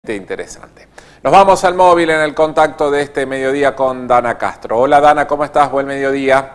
Interesante. Nos vamos al móvil en el contacto de este mediodía con Dana Castro. Hola Dana, ¿cómo estás? Buen mediodía.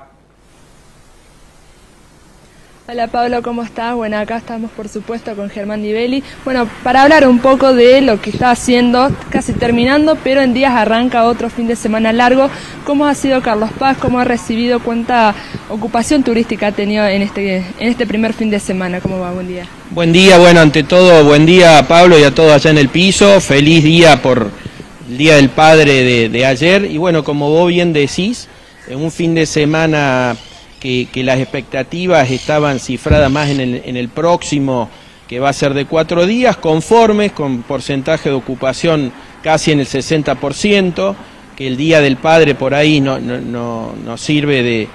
Hola Pablo, ¿cómo estás? Bueno, acá estamos por supuesto con Germán Di Belli. Bueno, para hablar un poco de lo que está haciendo, casi terminando, pero en días arranca otro fin de semana largo. ¿Cómo ha sido Carlos Paz? ¿Cómo ha recibido? ¿Cuánta ocupación turística ha tenido en este primer fin de semana? ¿Cómo va? Buen día. Buen día, bueno, ante todo, buen día a Pablo y a todos allá en el piso. Feliz día por el Día del Padre de ayer. Y bueno, como vos bien decís, en un fin de semana que las expectativas estaban cifradas más en el próximo, que va a ser de 4 días, conformes, con porcentaje de ocupación casi en el 60%, que el Día del Padre por ahí nos sirve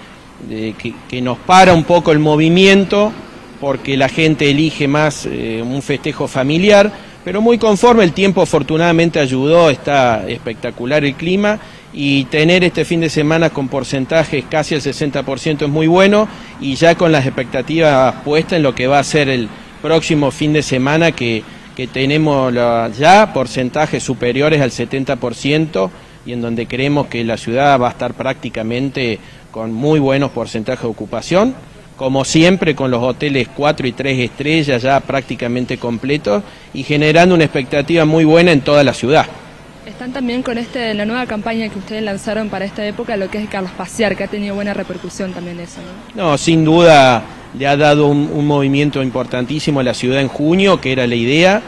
que nos para un poco el movimiento, porque la gente elige más un festejo familiar, pero muy conforme. El tiempo afortunadamente ayudó, está espectacular el clima, y tener este fin de semana con porcentajes casi el 60% es muy bueno, y ya con las expectativas puestas en lo que va a ser el próximo fin de semana, que tenemos ya porcentajes superiores al 70%, y en donde creemos que la ciudad va a estar prácticamente con muy buenos porcentajes de ocupación, como siempre con los hoteles 4 y 3 estrellas ya prácticamente completos, y generando una expectativa muy buena en toda la ciudad. Están también con la nueva campaña que ustedes lanzaron para esta época, lo que es Carlos Pasear, que ha tenido buena repercusión también eso, ¿no? No, sin duda le ha dado un movimiento importantísimo a la ciudad en junio, que era la idea,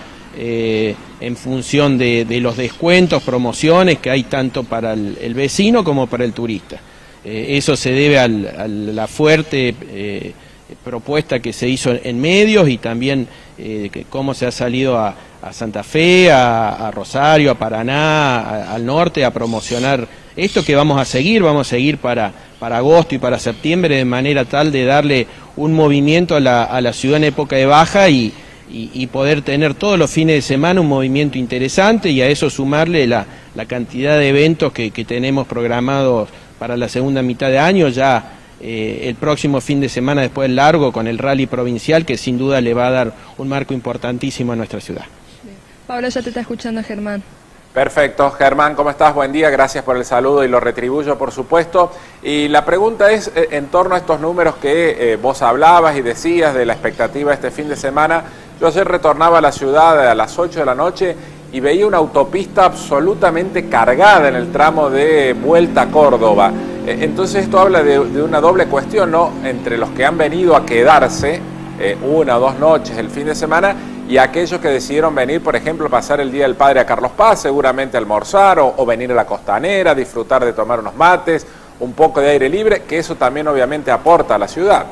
en función de los descuentos, promociones que hay tanto para el vecino como para el turista. Eso se debe a la fuerte propuesta que se hizo en medios, y también cómo se ha salido a Santa Fe, a Rosario, a Paraná, al norte, a promocionar esto, que vamos a seguir para agosto y para septiembre, de manera tal de darle un movimiento a la ciudad en época de baja, y poder tener todos los fines de semana un movimiento interesante, y a eso sumarle la cantidad de eventos que tenemos programados para la segunda mitad de año. Ya el próximo fin de semana después del largo, con el rally provincial, que sin duda le va a dar un marco importantísimo a nuestra ciudad. Bien. Pablo, ya te está escuchando Germán. Perfecto. Germán, ¿cómo estás? Buen día, gracias por el saludo y lo retribuyo, por supuesto. Y la pregunta es, en torno a estos números que vos hablabas y decías de la expectativa este fin de semana. Yo ayer retornaba a la ciudad a las 8 de la noche y veía una autopista absolutamente cargada en el tramo de vuelta a Córdoba. Entonces esto habla de una doble cuestión, ¿no? Entre los que han venido a quedarse 1 o 2 noches el fin de semana, y aquellos que decidieron venir, por ejemplo, pasar el Día del Padre a Carlos Paz, seguramente almorzar o venir a la Costanera, disfrutar de tomar unos mates, un poco de aire libre, que eso también obviamente aporta a la ciudad.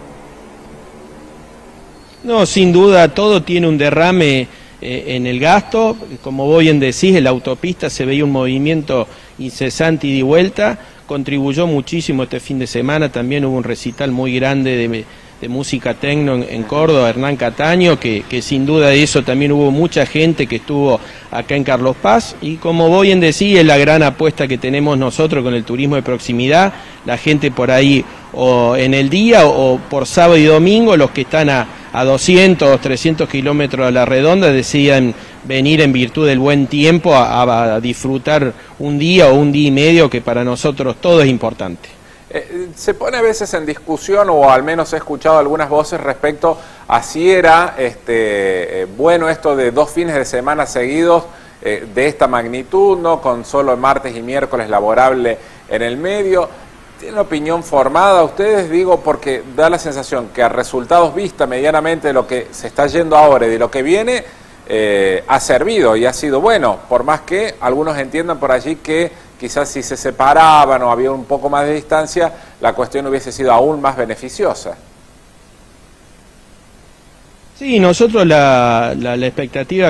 No, sin duda todo tiene un derrame en el gasto. Como vos bien decís, en la autopista se veía un movimiento incesante y de vuelta. Contribuyó muchísimo este fin de semana, también hubo un recital muy grande de música tecno en Córdoba, Hernán Cataño, que sin duda de eso también hubo mucha gente que estuvo acá en Carlos Paz. Y como vos bien decís, es la gran apuesta que tenemos nosotros con el turismo de proximidad. La gente por ahí, o en el día o por sábado y domingo, los que están a 200, 300 kilómetros a la redonda, decían venir en virtud del buen tiempo a disfrutar un día o un día y medio, que para nosotros todo es importante. Se pone a veces en discusión, o al menos he escuchado algunas voces respecto a si era bueno esto de 2 fines de semana seguidos de esta magnitud, ¿no? Con solo martes y miércoles laborable en el medio. ¿Tienen opinión formada ustedes? Digo, porque da la sensación que a resultados vista medianamente de lo que se está yendo ahora y de lo que viene, ha servido y ha sido bueno, por más que algunos entiendan por allí que quizás si se separaban o había un poco más de distancia, la cuestión hubiese sido aún más beneficiosa. Sí, nosotros la expectativa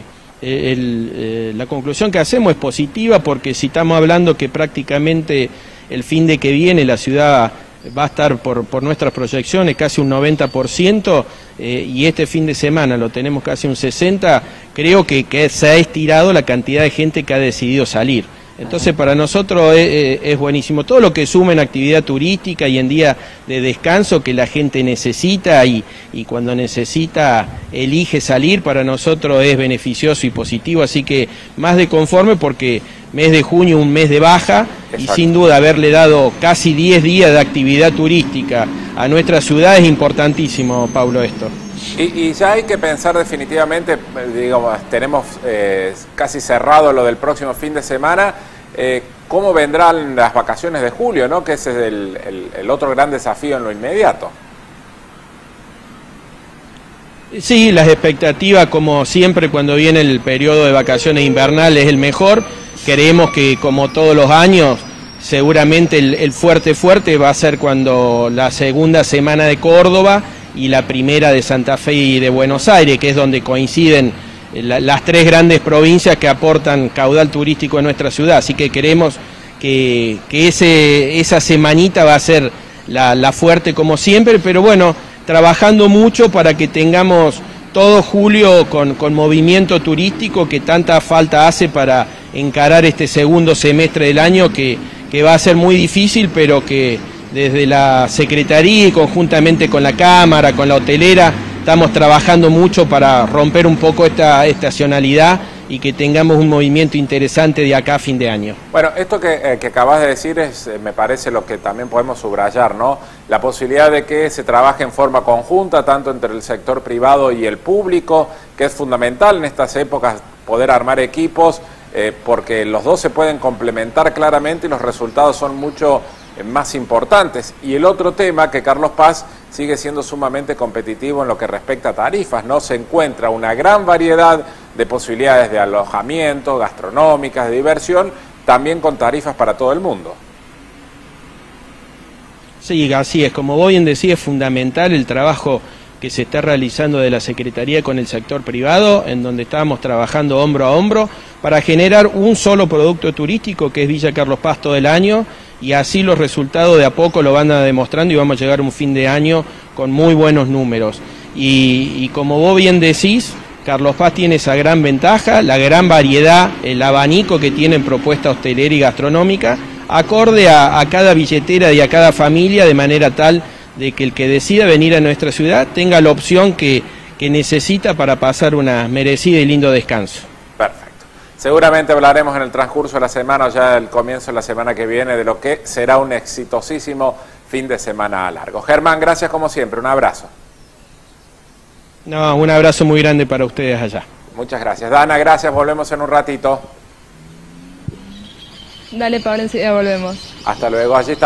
la conclusión que hacemos es positiva, porque si estamos hablando que prácticamente el fin de que viene la ciudad va a estar por nuestras proyecciones casi un 90%, y este fin de semana lo tenemos casi un 60%, creo que se ha estirado la cantidad de gente que ha decidido salir. Entonces para nosotros es buenísimo. Todo lo que suma en actividad turística y en día de descanso que la gente necesita y cuando necesita elige salir, para nosotros es beneficioso y positivo. Así que más de conforme, porque mes de junio, un mes de baja. Exacto. Y sin duda haberle dado casi 10 días de actividad turística a nuestra ciudad es importantísimo, Pablo, esto. Y ya hay que pensar definitivamente, digamos, tenemos casi cerrado lo del próximo fin de semana, cómo vendrán las vacaciones de julio, ¿no? Que ese es el otro gran desafío en lo inmediato. Sí, las expectativas, como siempre cuando viene el periodo de vacaciones invernales, es el mejor. Creemos que como todos los años, seguramente el fuerte va a ser cuando la segunda semana de Córdoba y la primera de Santa Fe y de Buenos Aires, que es donde coinciden las tres grandes provincias que aportan caudal turístico en nuestra ciudad. Así que queremos que esa semanita va a ser la fuerte como siempre, pero bueno, trabajando mucho para que tengamos todo julio con movimiento turístico que tanta falta hace para encarar este segundo semestre del año que va a ser muy difícil, pero que desde la Secretaría y conjuntamente con la Cámara, con la hotelera, estamos trabajando mucho para romper un poco esta estacionalidad y que tengamos un movimiento interesante de acá a fin de año. Bueno, esto que acabas de decir me parece lo que también podemos subrayar, ¿no? La posibilidad de que se trabaje en forma conjunta, tanto entre el sector privado y el público, que es fundamental en estas épocas poder armar equipos, porque los dos se pueden complementar claramente y los resultados son mucho más importantes. Y el otro tema, que Carlos Paz sigue siendo sumamente competitivo en lo que respecta a tarifas, ¿no? Se encuentra una gran variedad de posibilidades de alojamiento, gastronómicas, de diversión, también con tarifas para todo el mundo. Sí, así es. Como vos bien decís, es fundamental el trabajo que se está realizando de la Secretaría con el sector privado, en donde estamos trabajando hombro a hombro para generar un solo producto turístico, que es Villa Carlos Paz, todo el año, y así los resultados de a poco lo van demostrando y vamos a llegar a un fin de año con muy buenos números. Y como vos bien decís, Carlos Paz tiene esa gran ventaja, la gran variedad, el abanico que tiene en propuesta hostelera y gastronómica, acorde a cada billetera y a cada familia, de manera tal de que el que decida venir a nuestra ciudad tenga la opción que necesita para pasar una merecida y lindo descanso. Perfecto. Seguramente hablaremos en el transcurso de la semana, o ya el comienzo de la semana que viene, de lo que será un exitosísimo fin de semana largo. Germán, gracias como siempre, un abrazo. No, un abrazo muy grande para ustedes allá. Muchas gracias. Dana, gracias, volvemos en un ratito. Dale, Pablo, enseguida volvemos. Hasta luego, allí está.